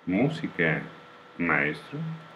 Música, maestro.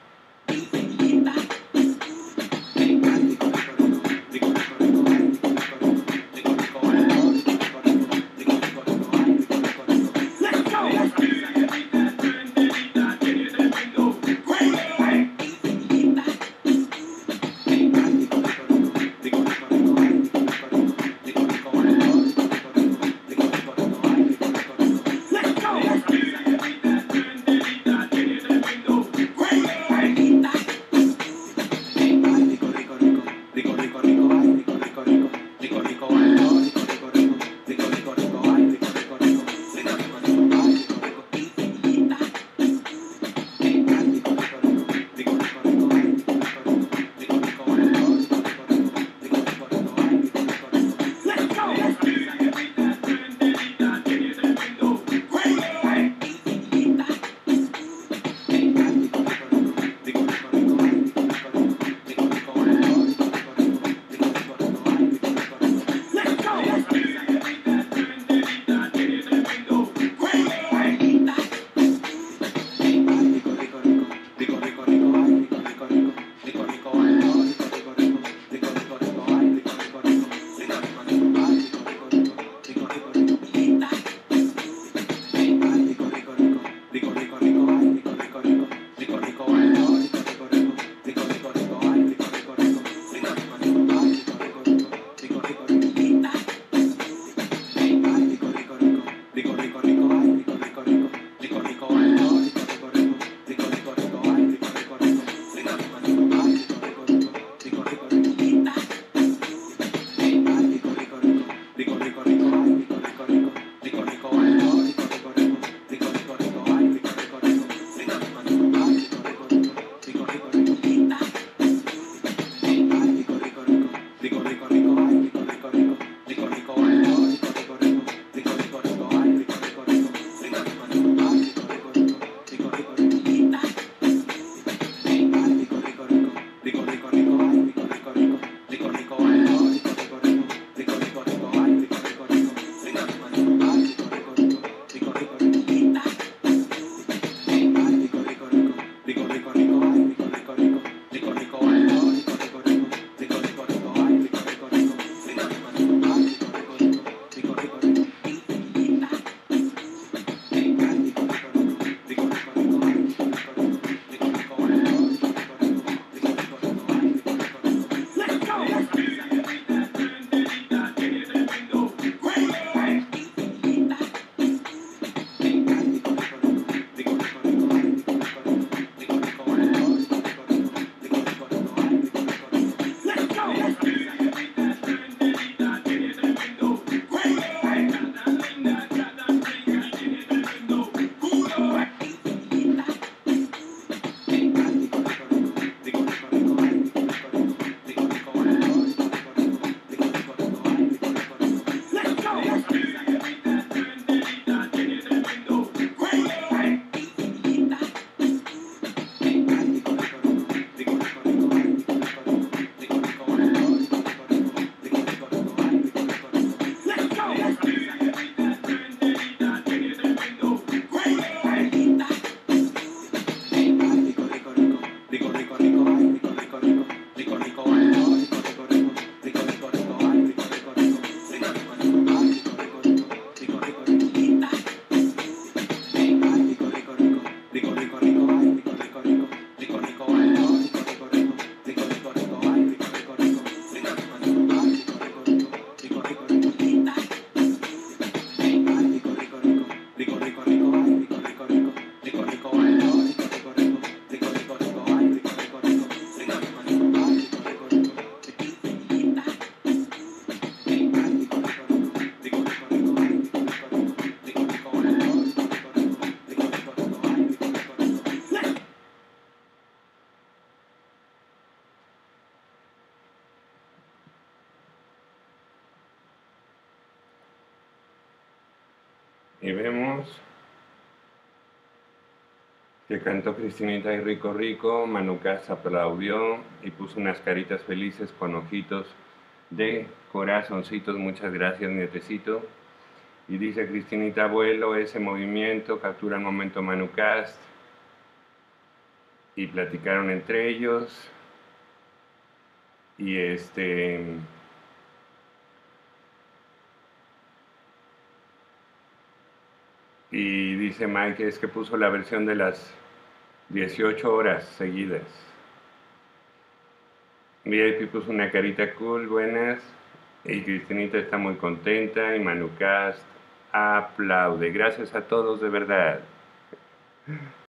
Y vemos que cantó Cristinita y Rico Rico, Manu Cas aplaudió y puso unas caritas felices con ojitos de corazoncitos. Muchas gracias, nietecito. Y dice Cristinita, abuelo, ese movimiento captura el momento Manu Cas. y platicaron entre ellos. Y y dice Mike, es que puso la versión de las 18 horas seguidas. VIP puso una carita cool, buenas. Y Cristinita está muy contenta. Y Manucast aplaude. Gracias a todos, de verdad.